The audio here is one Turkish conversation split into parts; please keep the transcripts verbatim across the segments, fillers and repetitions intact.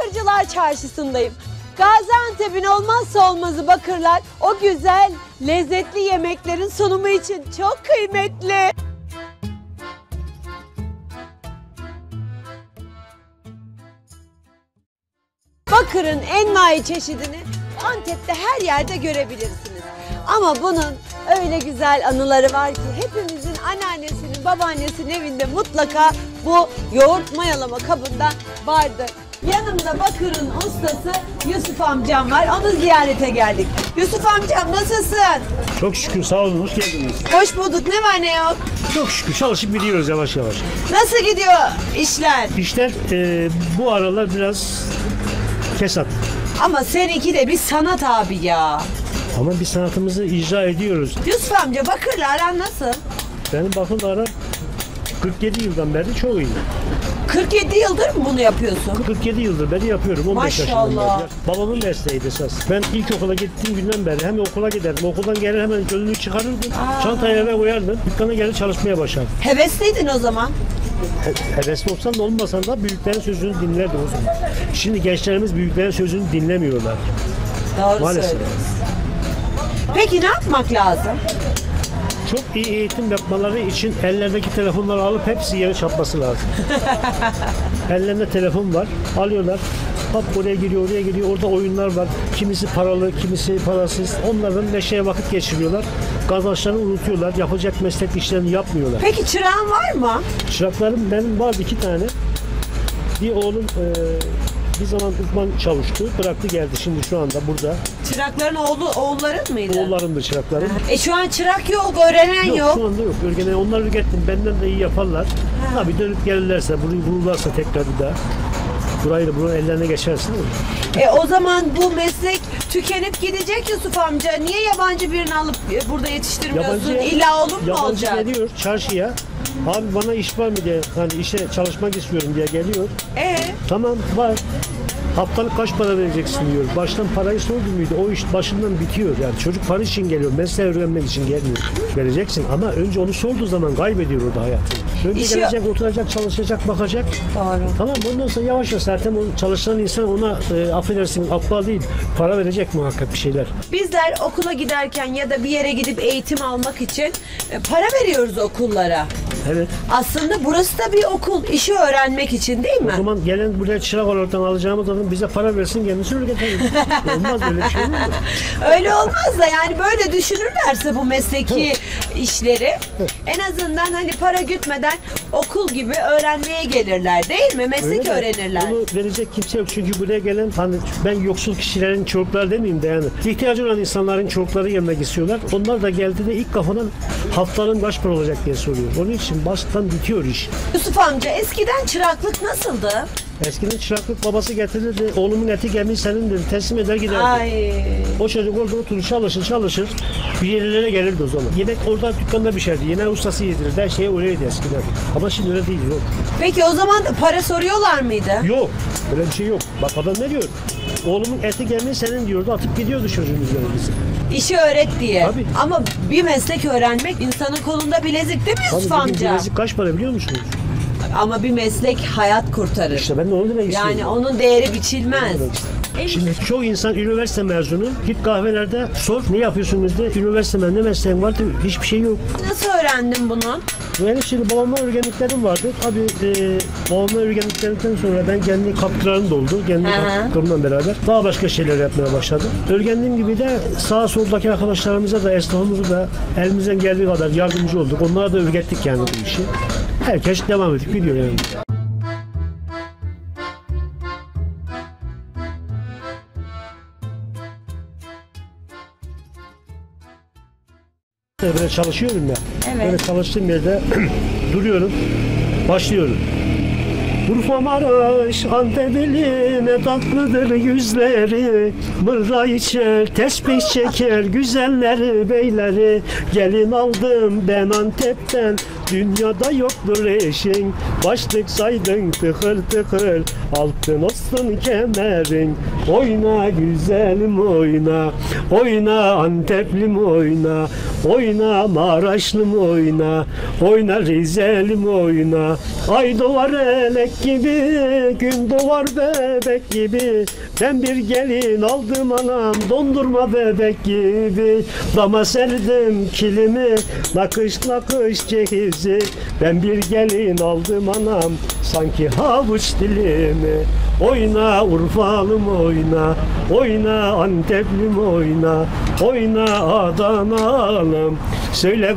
Bakırcılar Çarşısı'ndayım. Gaziantep'in olmazsa olmazı bakırlar o güzel, lezzetli yemeklerin sunumu için çok kıymetli. Bakırın envai çeşidini Antep'te her yerde görebilirsiniz. Ama bunun öyle güzel anıları var ki hepimizin anneannesinin, babaannesinin evinde mutlaka bu yoğurt mayalama kabında vardır. Yanımda Bakır'ın ustası Yusuf amcam var. Onu ziyarete geldik. Yusuf amcam nasılsın? Çok şükür, sağ olun, hoş geldiniz. Hoş bulduk. Ne var ne yok? Çok şükür çalışıp gidiyoruz yavaş yavaş. Nasıl gidiyor işler? İşler e, bu aralar biraz kesat. Ama seninki de bir sanat abi ya. Ama biz sanatımızı icra ediyoruz. Yusuf amca Bakır'la aran nasıl? Benim bakımla kırk yedi yıldan beri çok iyi. kırk yedi yıldır mı bunu yapıyorsun? kırk yedi yıldır beri yapıyorum. on beş Maşallah. yaşından beri. Babamın mesleğiydi esas. Ben ilkokula gittiğim günden beri hem okula giderdim. Okuldan gelir hemen gözlüğü çıkarırdım. Aa. Çantayı eve koyardım. Dükkana gelir çalışmaya başlardım. Hevesliydin o zaman. He, hevesli olsan da olmasan da büyüklerin sözünü dinlerdim o zaman. Şimdi gençlerimiz büyüklerin sözünü dinlemiyorlar. Doğru Maalesef. söylüyorsun. Peki ne yapmak lazım? Çok iyi eğitim yapmaları için ellerindeki telefonları alıp hepsi yere çarpması lazım. Ellerinde telefon var, alıyorlar. Hop oraya giriyor, oraya giriyor. Orada oyunlar var. Kimisi paralı, kimisi parasız. Onların neşeye vakit geçiriyorlar. Kazançlarını unutuyorlar. Yapacak meslek işlerini yapmıyorlar. Peki çırağın var mı? Çıraklarım benim vardı iki tane. Bir oğlum e, bir zaman uzman çavuştu. Bıraktı geldi şimdi şu anda burada. Çırakların oğlu, oğulların mıydı? Oğullarımdır çıraklarım. E şu an çırak yok, öğrenen yok. Yok, şu anda yok. Örgene onları ürettim. Benden de iyi yaparlar. Ha. Tabii dönüp gelirlerse, burayı bulurlarsa tekrar bir daha. Burayı da bunun ellerine geçersin. E o zaman bu meslek tükenip gidecek Yusuf amca. Niye yabancı birini alıp e, burada yetiştirmiyorsun? Yabancı, İlla olur mu yabancı olacak? geliyor çarşıya. Abi bana iş var mı diye, hani işe çalışmak istiyorum diye geliyor. E Tamam var. Haftalık kaç para vereceksin diyor. Baştan parayı sordu muydu? O iş başından bitiyor. Yani çocuk para için geliyor. Mesleği öğrenmek için gelmiyor. Vereceksin ama önce onu sorduğu zaman kaybediyor orada hayatını. Önce İşi... gelecek, oturacak, çalışacak, bakacak. Doğru. Tamam ondan sonra yavaş yavaş zaten o çalışan insan ona e, affedersin aptal değil. Para verecek muhakkak bir şeyler. Bizler okula giderken ya da bir yere gidip eğitim almak için e, para veriyoruz okullara. Evet. Aslında burası da bir okul. İşi öğrenmek için değil mi? O zaman gelen buraya çırak olaraktan alacağımız adam bize para versin kendisi öyle getirir. Olmaz öyle bir şey olur mu? Öyle olmaz da yani böyle düşünürlerse bu mesleki işleri en azından hani para gütmeden okul gibi öğrenmeye gelirler değil mi? Meslek Öyle de öğrenirler. Onu verecek kimse yok çünkü buraya gelen hani ben yoksul kişilerin çocukları demeyeyim de yani ihtiyacı olan insanların çocukları yanına istiyorlar. Onlar da geldiğinde ilk kafadan haftanın kaç para olacak diye soruyor. Onun için baştan bitiyor iş. Yusuf amca eskiden çıraklık nasıldı? Eskiden çıraklık babası getirirdi. Oğlumun eti gemiyi senindir. Teslim eder giderdi. Ay. O çocuk orada oturur çalışır çalışır. Bir yerlere gelirdi o zaman. Yemek orada dükkanda pişerdi. Yine ustası yedirirdi. Her şey öyleydi eskiden. Ama şimdi öyle değil. Yok. Peki o zaman da para soruyorlar mıydı? Yok. Böyle bir şey yok. Bak adam ne diyor? Oğlumun eti gemiyi senin diyordu. Atıp gidiyordu çocuğun üzerine bizi. İşi öğret diye. Tabii. Ama bir meslek öğrenmek insanın kolunda bilezik değil mi Yusuf Tabii bugün amca? bilezik kaç para biliyor musunuz? Ama bir meslek hayat kurtarır. İşte ben de onu demek istiyorum. Yani onun değeri biçilmez. Şimdi çoğu insan üniversite mezunu. Git kahvelerde sor ne yapıyorsunuz de üniversite ne mesleğin var diyor. Hiçbir şey yok. Nasıl öğrendin bunu? Benim şimdi babamdan öğrendiklerim vardı. Tabii e, babamdan öğrendiklerimden sonra ben kendi katkılarım doldu. Kendi katkılarımla beraber daha başka şeyler yapmaya başladım. Öğrendiğim gibi de sağ soldaki arkadaşlarımıza da esnafımıza da elimizden geldiği kadar yardımcı olduk. Onlara da öğrettik yani bu işi. Herkes devam edip gidiyor yani. Böyle çalışıyorum ya. Evet. Böyle çalıştığım yerde duruyorum, başlıyorum. Urfa Maraş Antep'li ne tatlıdır yüzleri, mırra içer, tesbih çeker güzeller beyleri. Gelin aldım ben Antep'ten, dünyada yoktur eşin. Başlık saydın tıkır tıkır, altın olsun kemerin. Oyna güzelim oyna, oyna Anteplim oyna. Oyna Maraşlım oyna, oyna Rizelim oyna. Ay doğar elek gibi, gün doğar bebek gibi. Ben bir gelin aldım anam, dondurma bebek gibi. Dama serdim kilimi, nakış nakış cehizi. Ben bir gelin aldım anam, sanki havuç dilimi. Oyna Urfalım oyna, oyna Anteplim oyna, oyna Adanalım, söyle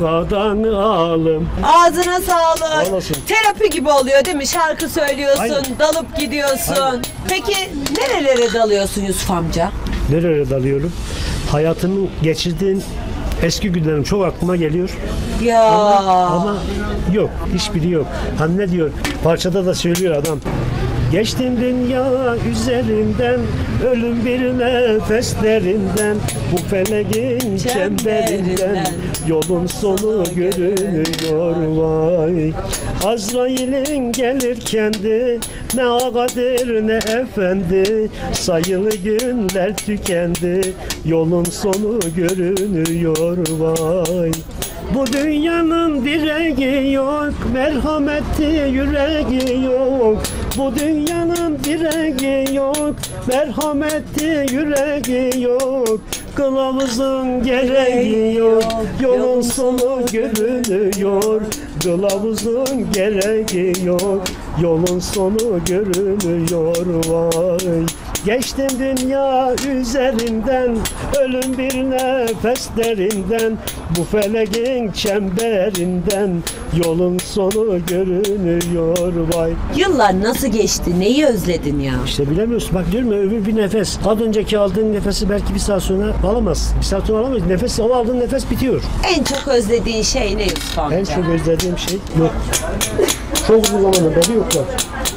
Adanalım. Ağzına sağlık. Olasın. Terapi gibi oluyor değil mi? Şarkı söylüyorsun, Aynen. dalıp gidiyorsun. Aynen. Peki nerelere dalıyorsun Yusuf amca? Nereye dalıyorum? Hayatımın geçirdiğin eski günlerim çok aklıma geliyor. Ya. Ama yok, hiçbiri yok. Hani ne diyor? Parçada da söylüyor adam. Geçtim dünya üzerinden, ölüm bir nefeslerinden, bu feleğin çemberinden, yolun sonu görünüyor vay. Azrail'in gelir kendi, ne ağadır ne efendi, sayılı günler tükendi, yolun sonu görünüyor vay. Bu dünyanın direği yok, merhameti yüreği yok. Bu dünyanın direği yok, merhameti yüreği yok. Kılavuzun gereği yok, yolun sonu görünüyor. Kılavuzun gereği yok, yolun sonu görünüyor vay. Geçtim dünya üzerinden, ölüm bir nefeslerinden, bu feleğin çemberinden, yolun sonu görünüyor vay. Yıllar nasıl geçti? Neyi özledin ya? İşte bilemiyorsun. Bak diyorum ya, öbür bir nefes. Az önceki aldığın nefesi belki bir saat sonra alamazsın. Bir saat sonra alamayız. Nefes, o aldığın nefes bitiyor. En çok özlediğin şey ne Yusuf amca? En çok özlediğim şey yok. Çok uzun zamandır beri yok var.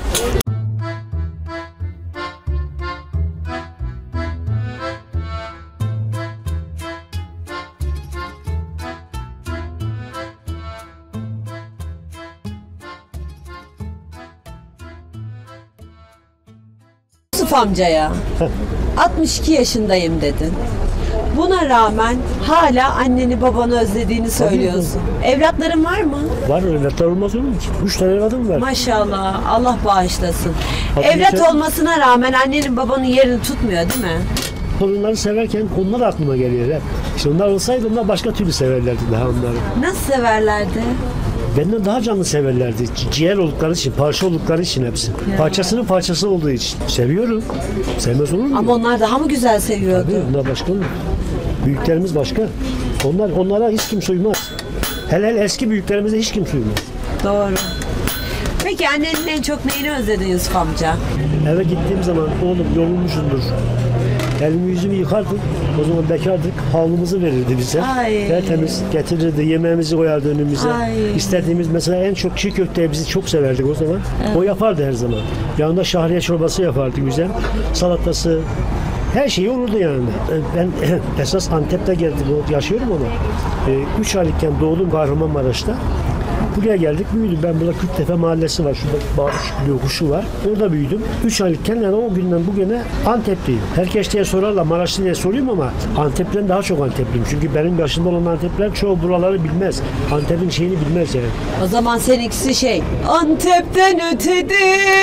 Yusuf amcaya altmış iki yaşındayım dedin. Buna rağmen hala anneni babanı özlediğini söylüyorsun. Evlatların var mı? Var evlatlar olmaz olur mu? Üç tane evladım var. Maşallah, Allah bağışlasın. Tabii Evlat ki. olmasına rağmen annenin babanın yerini tutmuyor değil mi? Torunları severken onlar aklıma geliyor hep. İşte onlar olsaydı onlar başka türlü severlerdi daha onları. Nasıl severlerdi? Benden daha canlı severlerdi. Ci- Ciğer oldukları için, parça oldukları için hepsi. Parçasının parçası olduğu için. Seviyorum. Sevmez olur mu? Ama onlar daha mı güzel seviyordu? Tabii, onlar başka olur. Büyüklerimiz başka. Onlar onlara hiç kimse uymaz. Hele hele eski büyüklerimize hiç kimse uymaz. Doğru. Peki annenin en çok neyini özledin Yusuf amca? Eve gittiğim zaman oğlum yorulmuşsundur. Elimi yüzümü yıkardık. O zaman bekardık. Havlumuzu verirdi bize. Ay. Tertemiz getirirdi. Yemeğimizi koyardı önümüze. Ay. İstediğimiz mesela en çok çiğ köfteyi bizi çok severdik o zaman. O yapardı her zaman. Yanında şahriye çorbası yapardı güzel. Salatası. Her şey olurdu yani. Ben esas Antep'te geldim. Yaşıyorum onu. Üç aylıkken doğdum Kahramanmaraş'ta. Buraya geldik, büyüdüm. Ben burada Kürttepe mahallesi var. Şurada Bağış yokuşu var. Orada büyüdüm. üç aylıkken yani o günden bugüne Antep'teyim. Herkes diye sorarlar, Maraşlı diye soruyorum ama Antep'ten daha çok Antepliyim. Çünkü benim yaşımda olan Antepler çoğu buraları bilmez. Antep'in şeyini bilmez yani. O zaman seninkisi şey. Antep'ten ötedir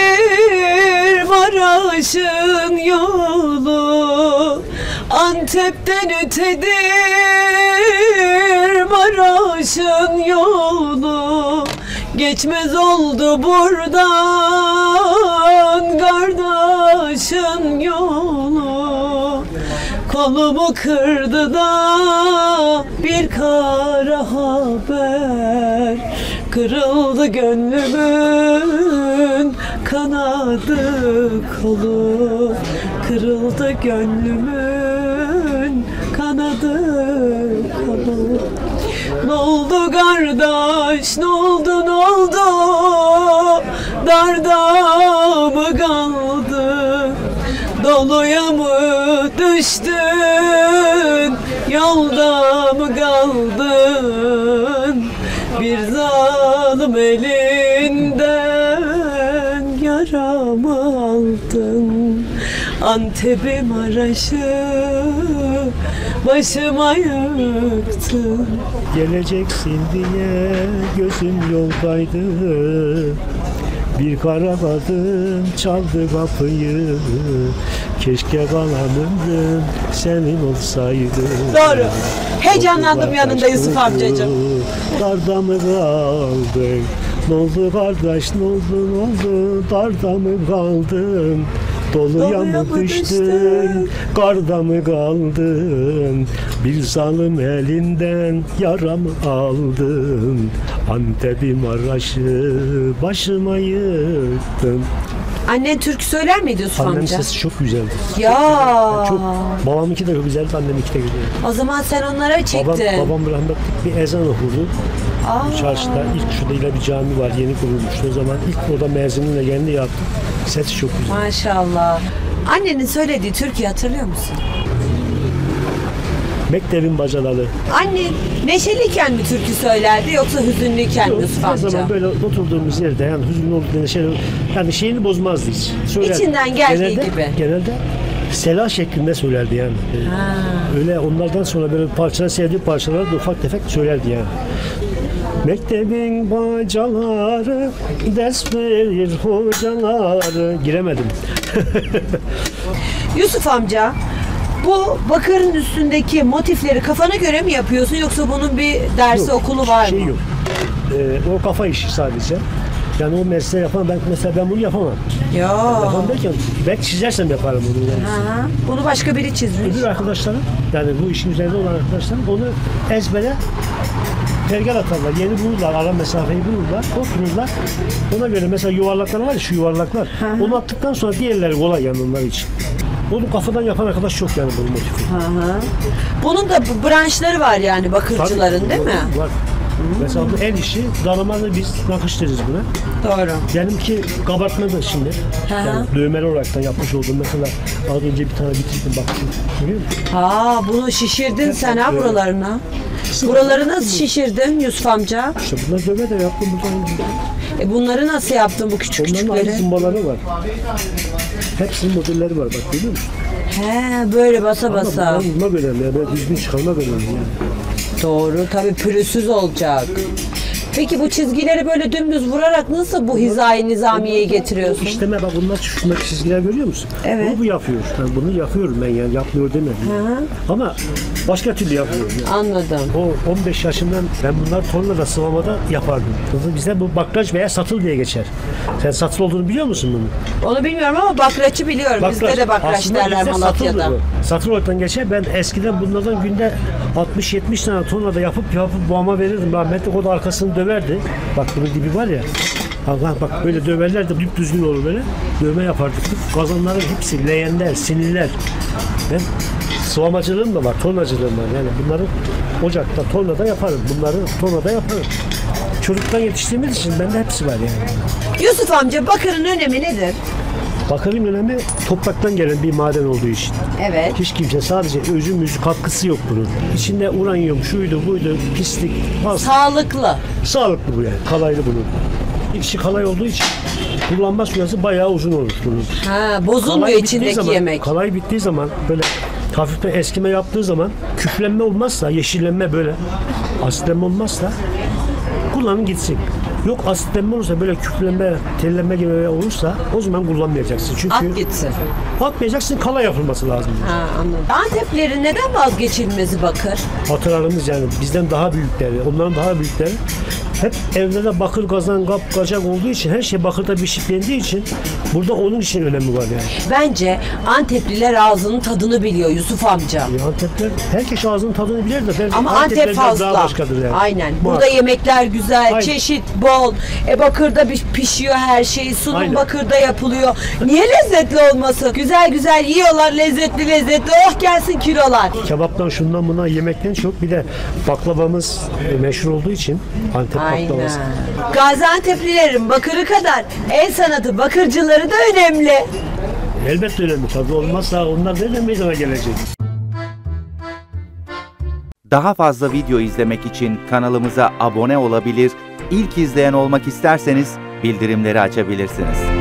Maraş'ın yolu. Antep'ten ötedir Maraş'ın yolu. Geçmez oldu buradan kardeşin yolu. Kolumu kırdı da bir kara haber. Kırıldı gönlümün kanadı kolu. Kırıldı gönlümün kanadı kolu. Ne oldu kardeş, ne oldu, ne oldu? Darda mı kaldı? Doluya mı düştün? Yolda mı kaldın? Bir zalim elinden yaramı aldın. Antep'im Maraş'ı başıma yıktın. Geleceksin diye gözüm yoldaydı. Bir kara kadın çaldı kapıyı. Keşke kalanımdım senin olsaydı. Doğru. Heyecanlandım yanında Yusuf amcacığım. Darda mı kaldın? Ne oldu kardeş, ne oldu, ne oldu? Darda mı kaldın? Doluya Doluya mı mı düştün? düştün? Karda mı kaldın? Bir zalim elinden yara mı aldın? Antep'im Maraş'ı başıma yıktın. Annen türkü söyler miydi Yusuf Annemin amca? sesi çok güzeldi. Ya. Çok, babamınki de çok güzeldi, anneminki de güzeldi. O zaman sen onlara çektin. Babam, babam rahmetli bir ezan okurdu. Aa. Çarşıda ilk şurada ile bir cami var, yeni kurulmuştu. O zaman ilk orada mezinle kendi yaptı. Sesi çok güzel. Maşallah. Annenin söylediği türküyü hatırlıyor musun? Mektebin bacaları. Anne neşeliyken mi türkü söylerdi yoksa hüzünlüyken mi Yusuf Her amca? zaman böyle oturduğumuz yerde yani hüzünlü olduğunda şey, yani şeyini bozmazdı hiç. Söylerdi. İçinden geldiği genelde, gibi. Genelde sela şeklinde söylerdi yani. Ha. Öyle onlardan sonra böyle parçalar, sevdiği parçaları da ufak tefek söylerdi yani. Mektebin bacaları, ders verir hocaları. Giremedim. Yusuf amca, bu bakırın üstündeki motifleri kafana göre mi yapıyorsun yoksa bunun bir dersi Yok, okulu var şey mı? Yok. Ee, o kafa işi sadece. Yani o mesleği yapan ben mesela ben bunu yapamam. Ya. Yapamam derken belki çizersem yaparım bunu. Yani. Ha, bunu başka biri çizmiş. Öbür arkadaşlarım yani bu işin üzerinde olan arkadaşlarım onu ezbere pergel atarlar. Yeni bulurlar, ara mesafeyi bulurlar, otururlar. Ona göre mesela yuvarlaklar var ya şu yuvarlaklar. Hı hı. Onu attıktan sonra diğerleri kolay yani onlar için. Onu kafadan yapan arkadaş çok yani bu motifi. Hı hı. Bunun da bu branşları var yani bakırcıların Tabii, değil mi? Var. Mesela bu el işi, dalamanı biz nakış deriz buna. Doğru. Benimki kabartma da şimdi. Hı hı. Yani dövmeli olarak da yapmış olduğum mesela az önce bir tane bitirdim baktım. Görüyor musun? Ha, bunu şişirdin sen ha Evet. buralarına. Buraları nasıl şişirdin Yusuf amca? İşte bunlar dövme de yaptım buradan. E bunları nasıl yaptın bu küçük Onların ayrı küçükleri? zımbaları var. Hepsinin modelleri var bak görüyor musun? He, böyle basa Ama basa. bunlar vurmak önemli ya. Böyle düzgün çıkarmak önemli yani. Doğru, tabii pürüzsüz olacak. Peki bu çizgileri böyle dümdüz vurarak nasıl bu hizayı nizamiyeyi getiriyorsun? İşleme bak bunlar şundaki çizgiler görüyor musun? Evet. Bunu bu yapıyor. Yani bunu yapıyorum ben yani yapmıyor demedim. Hı. Ama başka türlü yapıyorum yani. Anladım. O on beş yaşından ben bunlar tornada sıvamada yapardım. Bizde bu bakraç veya satıl diye geçer. Sen satıl olduğunu biliyor musun bunu? Onu bilmiyorum ama bakraçı biliyorum. Bizde de bakraç Aslında derler bizde Malatya'da. satıldır bu. Satıl olarak geçer. Ben eskiden bunlardan günde altmış yetmiş tane tornada yapıp yapıp babama verirdim. Rahmetli o da arkasını döverdi. Bak bunun dibi var ya. Allah bak böyle döverlerdi. Düp düzgün olur böyle. Dövme yapardık. Kazanların hepsi leğenler, sinirler. Ben sıvamacılığım da var, tornacılığım var. Yani bunları ocakta, tornada yaparım. Bunları tornada yaparım. Çocuktan yetiştiğimiz için bende hepsi var yani. Yusuf amca bakırın önemi nedir? Bakırın önemi topraktan gelen bir maden olduğu için. Evet. Hiç kimse sadece özü müzü katkısı yok bunun. İçinde uranyum, şuydu buydu, pislik, pas. Sağlıklı. Sağlıklı bu yani, kalaylı bunun. İçi kalay olduğu için kullanma süresi bayağı uzun olur bunun. Ha, bozulmuyor Kalay bittiği içindeki zaman, yemek. Kalay bittiği zaman böyle hafiften eskime yaptığı zaman küflenme olmazsa, yeşillenme böyle asitlenme olmazsa kullanın gitsin. Yok asitlenme olursa böyle küflenme, tellenme gibi olursa o zaman kullanmayacaksın. Çünkü At gitsin. atmayacaksın, kalay yapılması lazım. Ha, anladım. Anteplerin neden vazgeçilmezi bakır? Atalarımız yani bizden daha büyükleri, onların daha büyükleri hep evlerde bakır kazan, kap, kacak olduğu için her şey bakırda pişiklendiği için burada onun için önemi var yani. Bence Antepliler ağzının tadını biliyor Yusuf amca. Yani Antepler, herkes ağzının tadını bilir de ben Ama Antep Anteplerden fazla. daha başkadır yani. Aynen. Bu Burada yemekler güzel, Aynen. çeşit bol. E bakırda piş- pişiyor her şey. Sunum Aynen. bakırda yapılıyor. Niye lezzetli olmasın? Güzel güzel yiyorlar, lezzetli lezzetli. Oh gelsin kilolar. Kebaptan şundan buna yemekten çok bir de baklavamız e, meşhur olduğu için Antep baklavası. Aynen. Gaziantep'lilerin bakırı kadar el sanatı bakırcıları da önemli. Elbette önemli tabii olmazsa onlar nereden meydana gelecek? Daha fazla video izlemek için kanalımıza abone olabilir, ilk izleyen olmak isterseniz bildirimleri açabilirsiniz.